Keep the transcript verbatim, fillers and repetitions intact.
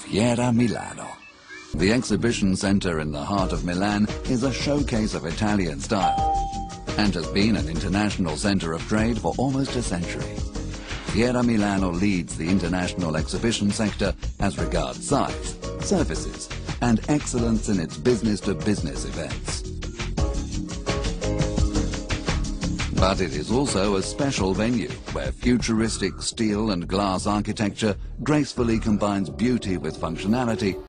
Fiera Milano. The exhibition centre in the heart of Milan is a showcase of Italian style and has been an international centre of trade for almost a century. Fiera Milano leads the international exhibition sector as regards size, services and excellence in its business-to-business events. But it is also a special venue where futuristic steel and glass architecture gracefully combines beauty with functionality